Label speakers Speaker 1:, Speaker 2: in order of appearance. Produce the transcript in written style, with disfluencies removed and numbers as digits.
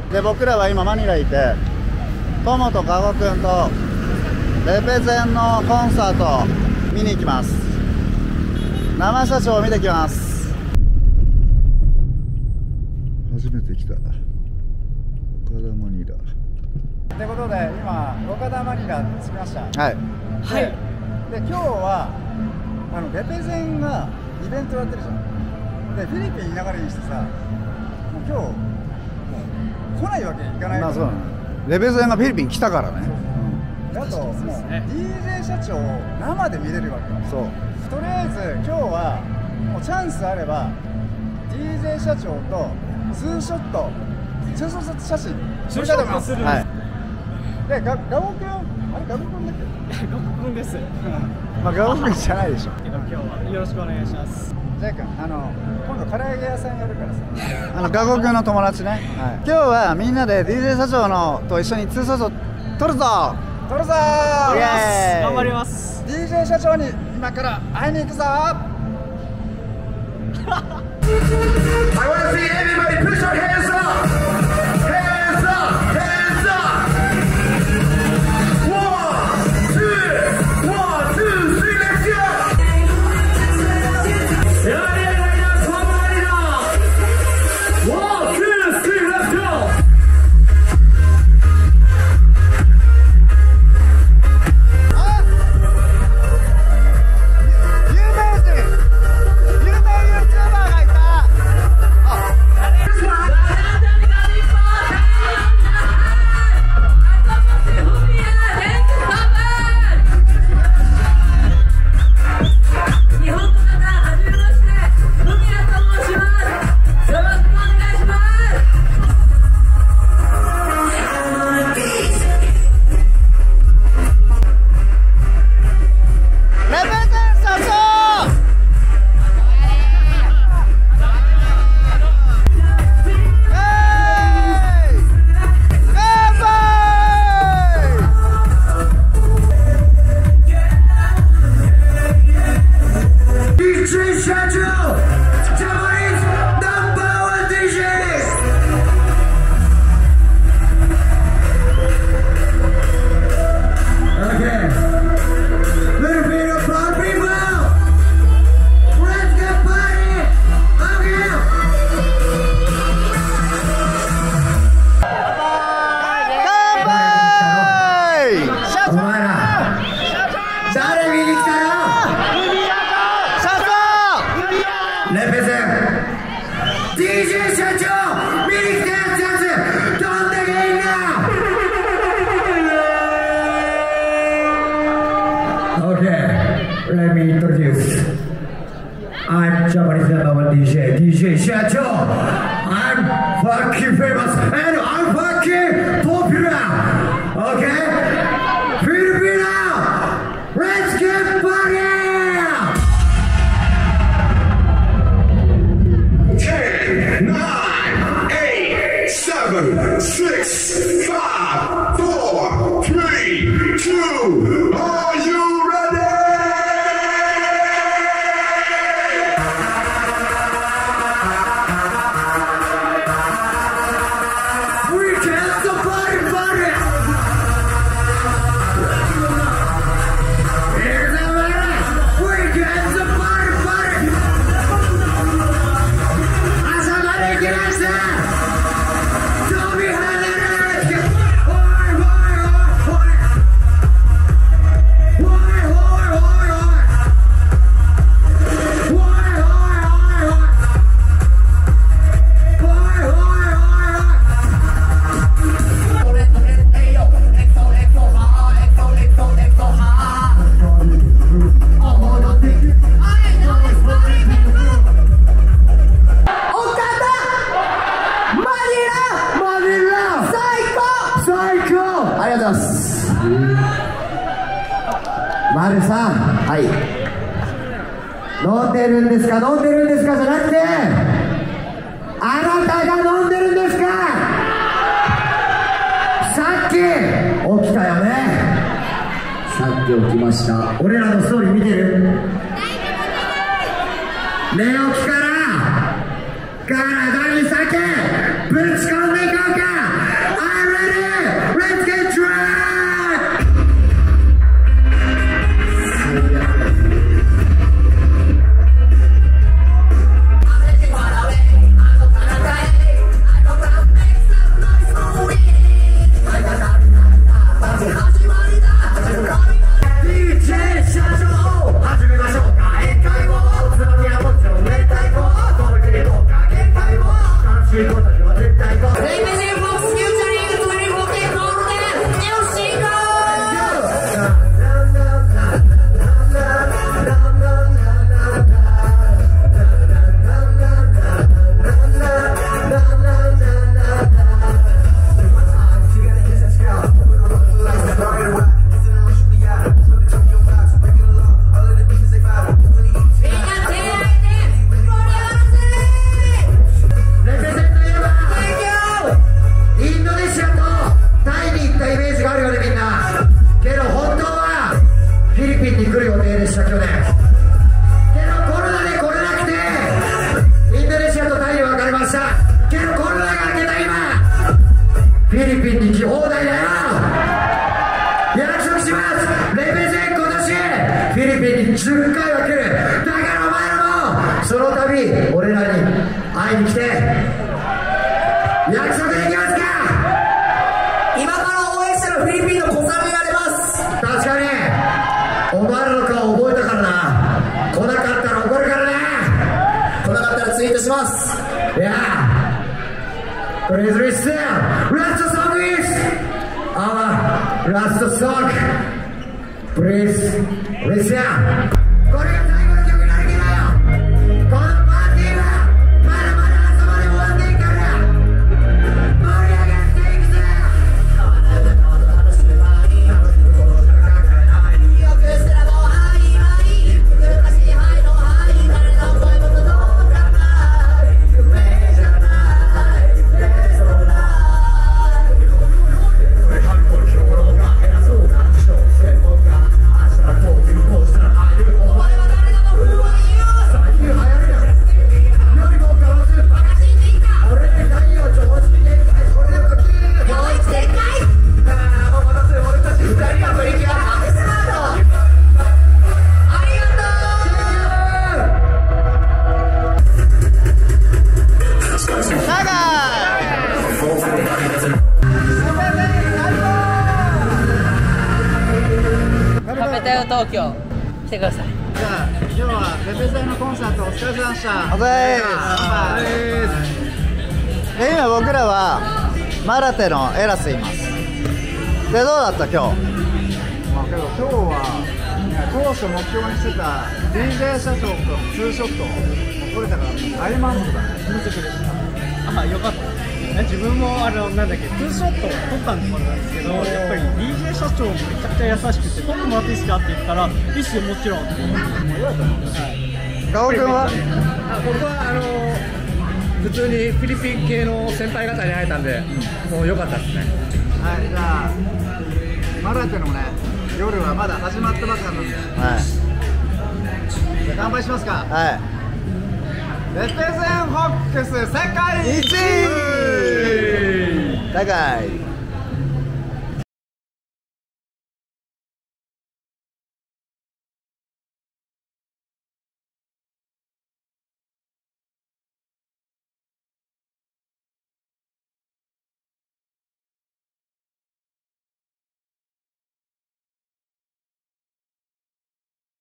Speaker 1: で僕らは今マニラいて、友とカゴくんとレペゼンのコンサート見に行きます。生社長を見てきます。初めて来た岡田マニラってことで、今岡田マニラ着きました。はいはい。で今日はレペゼンがイベントやってるじゃん。でフィリピン流れにしてさ、もう今日もう来ないわけにいかない。まあそうなの。レペゼンがフィリピン来たからね。あともう DJ 社長を生で見れるわけよ。そう。とりあえず今日はもうチャンスあれば DJ 社長とツーショット写真撮りたいと思います。はい。でガゴくん、あれガゴくんだっけ？ガゴくんです。まあガゴくんじゃないでしょ。今日はよろしくお願いします。ジェイ君、今度唐揚げ屋さんやるからさ。ガゴくんの友達ね。はい。今日はみんなで DJ 社長のと一緒にツーショット撮るぞ。撮るぞー。イエーイ。頑張ります。DJ 社長に今から会いに行くぞ。I wanna see everybody push your hands up. Hands up, hands up. 1, 2, 3, let's go.
Speaker 2: Let me introduce. I'm Japanese #1 DJ Shacho. I'm fucking famous and I'm fucking popular. Okay? Filipino! Let's get party! 10, 9, 8, 7, 6, 5, 4, 3, 2, are you ready?マルさん、はい、飲んでるんですか飲んでるんですかじゃなくて、あなたが飲んでるんですか。さっき起きたよね。さっき起きました。俺らのストーリー見てる？寝起きから体に酒ぶち込んでいこうか。 に俺らに会いに来て約束できますか？今から応援したらフィリピンの小さめになれます。確かにお前らの顔覚えたからな。来なかったら怒るからね。来なかったらツイートします。いやPlease listen. Last song is our last song. Please listen. これが最後の曲になるけど、このパーティーはまだまだ朝まで終わっていくから盛り上がっていくぜ。楽しめばいい。楽しむことしか考えない。よくすらもうはいはい。昔にはいのはい。誰の声も届かない。夢じゃない。
Speaker 3: 東京来てください。
Speaker 1: じゃあ今日はペペゼのコンサートお疲れ様でした。
Speaker 4: お疲れ様です。で今僕らはマラテのエラスいます。でどうだった今日？
Speaker 1: まあけど今日は当初目標にしてた DJ 社長とのツーショットも撮れたから大満足だね。
Speaker 5: 気持ちよかった。あ、よかった。自分もなんだっけ、ツーショットを撮ったんですけど、やっぱり DJ 社長もめちゃくちゃ優しくて、撮ってもらっていいですかって言ったら、いいっすよ、もちろんって言って、
Speaker 4: ガオ君は？
Speaker 6: 僕は普通にフィリピン系の先輩方に会えたんで、もう良かったですね。
Speaker 1: はい、じゃあマラテのね夜はまだ始まったばっかなんで、
Speaker 4: はい。
Speaker 1: じゃあ乾杯しますか。
Speaker 4: はい。
Speaker 1: レペゼンホックス世界一。
Speaker 4: 高い。